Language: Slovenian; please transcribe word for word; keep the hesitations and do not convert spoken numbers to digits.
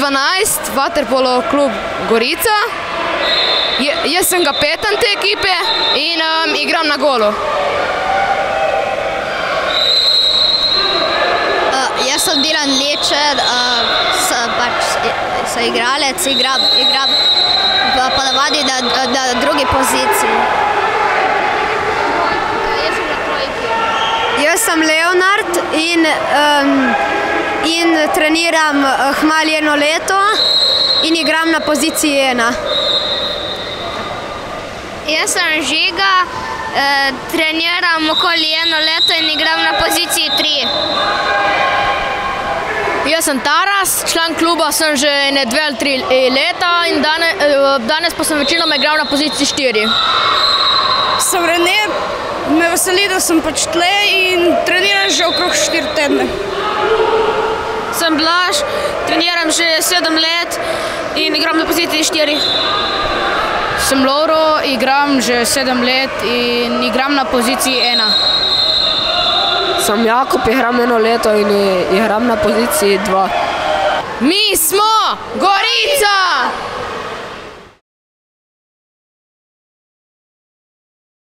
dvanajst, vaterpolo klub Gorica. Jaz sem kapetan te ekipe in igram na golu. Jaz sem Dilan Lečer, sem igralec, igram ponavadi na drugi poziciji. Jaz sem Leonard in treniram hmali eno leto in igram na poziciji ena. Jaz sem Žiga, treniram okoli eno leto in igram na poziciji tri. Jaz sem Taras, član kluba sem že ne dve ali tri leta in danes pa sem večinoma igral na poziciji štiri. Sem Rene, me veseli, da sem pač tle in treniram že okrog štiri tedne. Sem Blaž, treniram že sedem let in igram na poziciji štiri. Sem Lovro, igram že sedem let in igram na poziciji ena. Sem Jakub, igram eno leto in igram na poziciji dva. Mi smo Gorica!